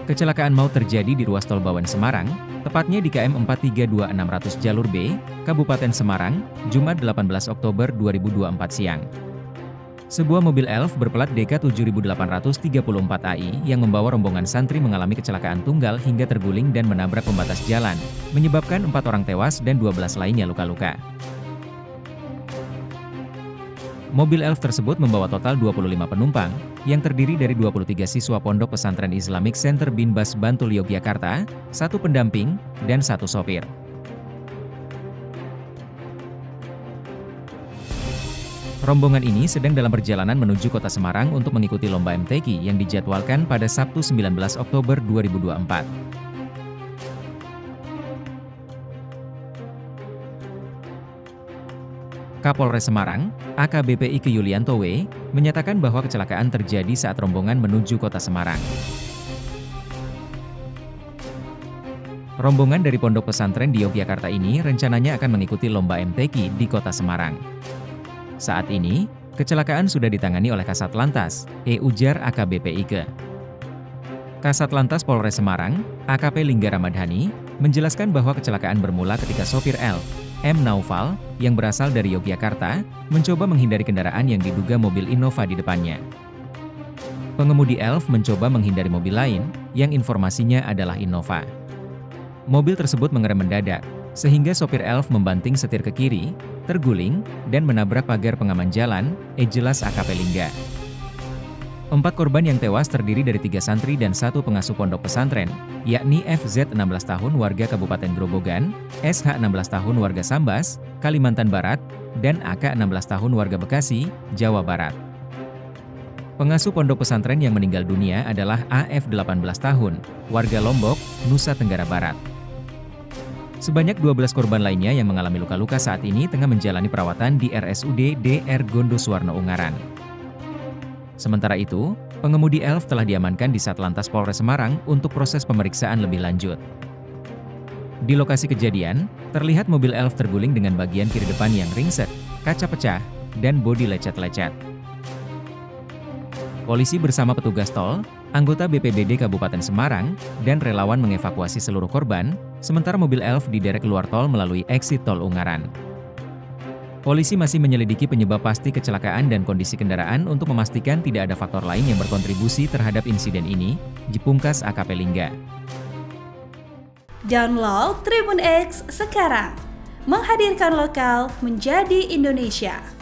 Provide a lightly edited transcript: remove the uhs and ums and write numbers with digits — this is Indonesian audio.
Kecelakaan maut terjadi di ruas tol Bawen Semarang, tepatnya di KM 432600 Jalur B, Kabupaten Semarang, Jumat 18 Oktober 2024 siang. Sebuah mobil Elf berplat DK 7834 AI yang membawa rombongan santri mengalami kecelakaan tunggal hingga terguling dan menabrak pembatas jalan, menyebabkan 4 orang tewas dan 12 lainnya luka-luka. Mobil Elf tersebut membawa total 25 penumpang, yang terdiri dari 23 siswa Pondok Pesantren Islamic Center Binbas Bantul Yogyakarta, 1 pendamping, dan 1 sopir. Rombongan ini sedang dalam perjalanan menuju kota Semarang untuk mengikuti lomba MTQ yang dijadwalkan pada Sabtu 19 Oktober 2024. Kapolres Semarang, AKBP Ike Yulianto W., menyatakan bahwa kecelakaan terjadi saat rombongan menuju kota Semarang. Rombongan dari pondok pesantren di Yogyakarta ini rencananya akan mengikuti lomba MTQ di kota Semarang. Saat ini, kecelakaan sudah ditangani oleh Kasat Lantas, ujar AKBP Ike. Kasat Lantas Polres Semarang, AKP Lingga Ramadhani, menjelaskan bahwa kecelakaan bermula ketika sopir Elf, M. Naufal, yang berasal dari Yogyakarta, mencoba menghindari kendaraan yang diduga mobil Innova di depannya. Pengemudi Elf mencoba menghindari mobil lain, yang informasinya adalah Innova. Mobil tersebut mengerem mendadak, sehingga sopir Elf membanting setir ke kiri, terguling, dan menabrak pagar pengaman jalan, jelas AKP Lingga. 4 korban yang tewas terdiri dari 3 santri dan 1 pengasuh pondok pesantren, yakni FZ 16 tahun warga Kabupaten Grobogan, SH 16 tahun warga Sambas, Kalimantan Barat, dan AK 16 tahun warga Bekasi, Jawa Barat. Pengasuh pondok pesantren yang meninggal dunia adalah AF 18 tahun, warga Lombok, Nusa Tenggara Barat. Sebanyak 12 korban lainnya yang mengalami luka-luka saat ini tengah menjalani perawatan di RSUD Dr. Gondo Suwarno Ungaran. Sementara itu, pengemudi Elf telah diamankan di Satlantas Polres Semarang untuk proses pemeriksaan lebih lanjut. Di lokasi kejadian, terlihat mobil Elf terguling dengan bagian kiri depan yang ringsek, kaca pecah, dan bodi lecet-lecet. Polisi bersama petugas tol, anggota BPBD Kabupaten Semarang, dan relawan mengevakuasi seluruh korban, sementara mobil Elf diderek keluar tol melalui exit tol Ungaran. Polisi masih menyelidiki penyebab pasti kecelakaan dan kondisi kendaraan untuk memastikan tidak ada faktor lain yang berkontribusi terhadap insiden ini, jepungkas AKP Lingga. Download Tribun X sekarang, menghadirkan lokal menjadi Indonesia.